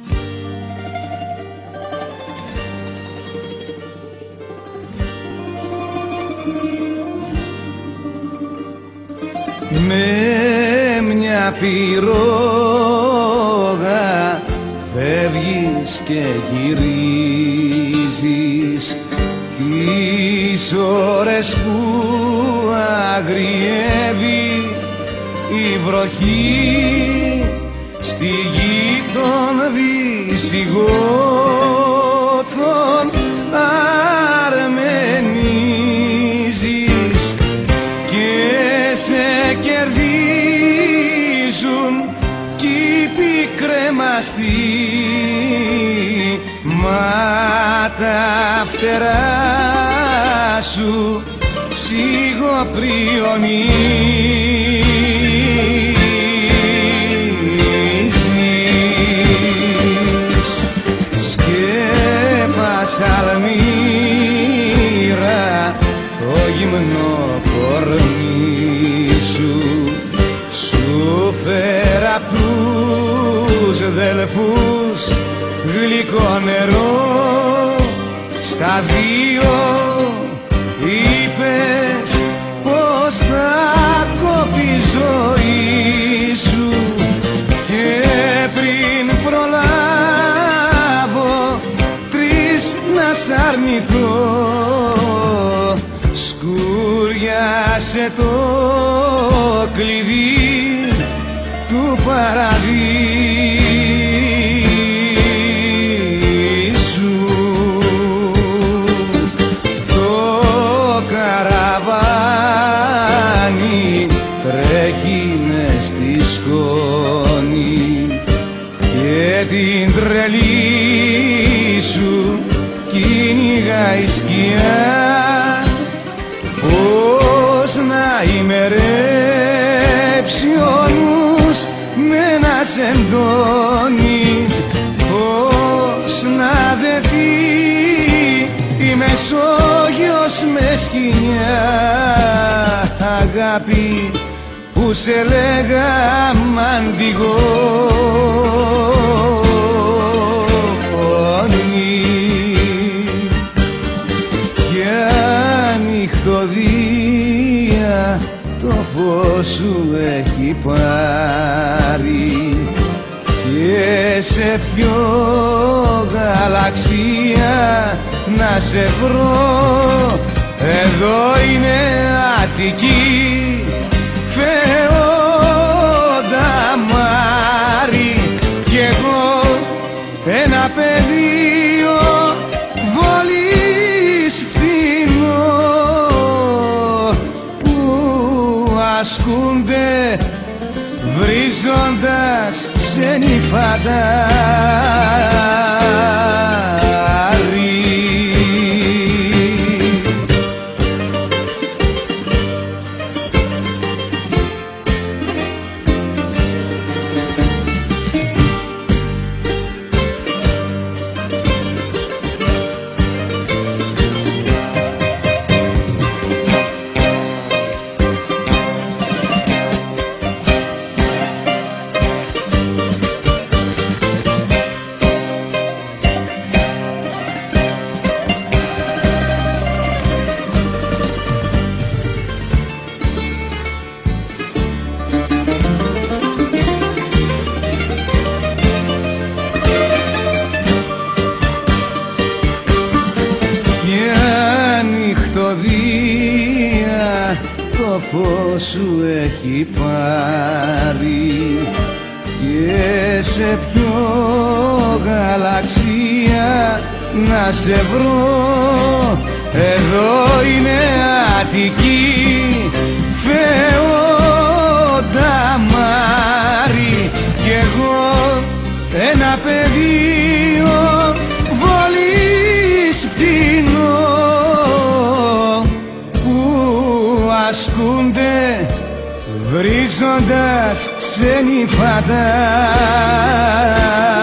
Με μια πυρόγα φεύγεις και γυρίζεις, τις ώρες που αγριεύει η βροχή στη γη των Βυσσιγώτων αρμενίζεις και σε κερδίζουν κι οι πικρέμαστοι, μα τα φτερά σου σιγοπριονίζεις. Σκέπασα αλμύρα το γυμνό κορμί σου, σου φέρα απ' τους δελφούς γλυκό νερό, στα δύο είπες πως θα κόπει η ζωή σου, και πριν προλάβω τρεις να σ' αρνηθώ, σκούριασε το κλειδί του παραδείσου. Το καραβάνι τρέχει μες στη σκόνη και την τρελή σου κυνηγάει η σκιά. Πώς να ημερέψει ο νους με να σ' εντώνει, πώς να δεθεί η Μεσόγειος με σκηνιά, αγάπη που σε λέγα μαντιγόνη. Για νυχτωδία το φως σου έχει πάρει, και σε ποιο γαλαξία να σε βρω, εδώ είναι Αττική, Φεόντα Μάρη, κι εγώ ένα πεδίο βόλης φτηνό, που ασκούνται βρίζοντας σε νυφαντάρι. Το φως σου έχει πάρει, και σε ποιο γαλαξία να σε βρω, εδώ είναι Αττική, Φεόντα Μάρη, κι εγώ ένα πεδίο βόλης φτηνό, ασκούνται βρίζοντας ξένοι φαντάρι.